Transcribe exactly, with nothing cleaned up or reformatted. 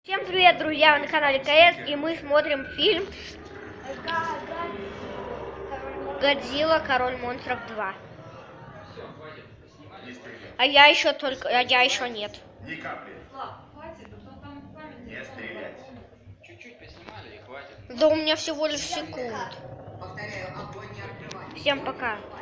Всем привет, друзья, вы на канале КС, и мы смотрим фильм Годзилла, Король монстров два. А я еще только, а я еще нет. Ни капли. Не стрелять. Чуть-чуть поснимали и хватит. Да у меня всего лишь секунд. Повторяю, огонь не открывать. Всем пока.